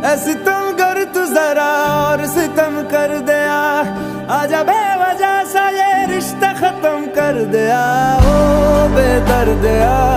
ऐसी तुम कर तू जरा और सितम कर दिया, आजा बेवजह सा ये रिश्ता खत्म कर दिया, ओ बेदर्दिया।